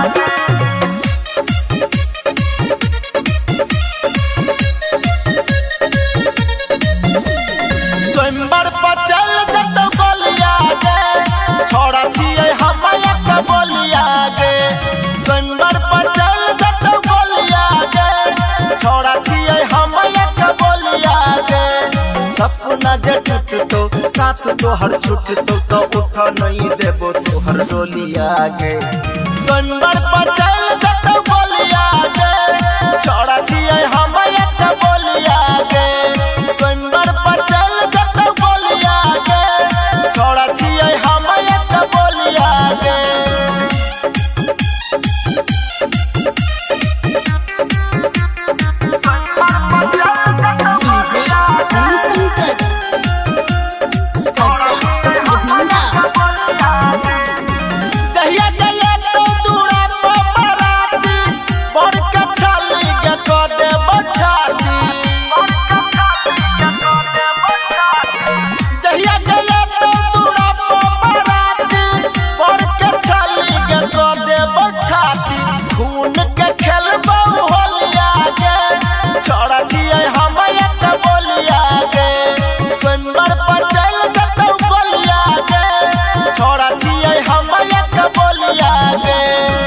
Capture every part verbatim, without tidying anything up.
स्वयंवर पर चल जत गोलिया गे छोड़ा छिए हम एक बोलिया गे। स्वयंवर पर चल जत गोलिया गे छोड़ा छिए हम एक बोलिया गे। सपना जे टूटतो साथ तोहर छूटतो तो उठ नहीं देबो तोहर डोलिया गे। स्वयंवर पर चल जत गोलिया गे छोड़ा छिए हम एक बोलिया गे। स्वयंवर पर चल जत गोलिया गे छोड़ा छिए हम एक बोलिया गे। जहिया गया तो दूरा पर बराती बड़ के छाली के को दे बछाती। जहिया गया तो दूरा पर बराती बड़ के छाली के को दे बछाती। खून के खेलबो होलिया गे छोड़ा छिए हम एक बोलिया गे। स्वयंवर पर चल जत गोलिया गे छोड़ा छिए हम एक बोलिया गे।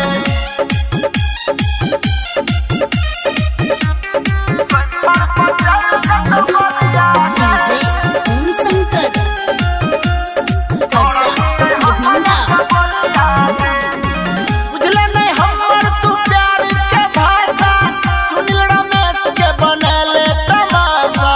बुझले नहीं हमर तू प्यार के भाषा सुनील रमेश के बनले तमाशा।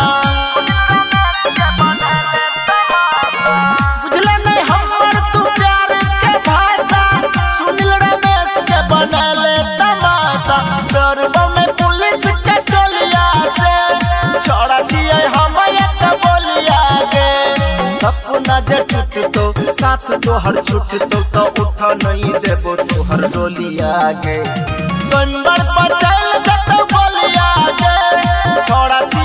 बुझले नहीं हमर तू प्यार के भाषा सुनील रमेश के बनले तमाशा। डरबो में पुलिस के टोलिया से छोड़ा छिए हम एक बोलिया गे। सपना जे टूटतो साथ तोहर छूटतो तो उठ नहीं देबो तोहर डोलिया गे। स्वयंवर पर चल जत गोलिया गे छोड़ा छिए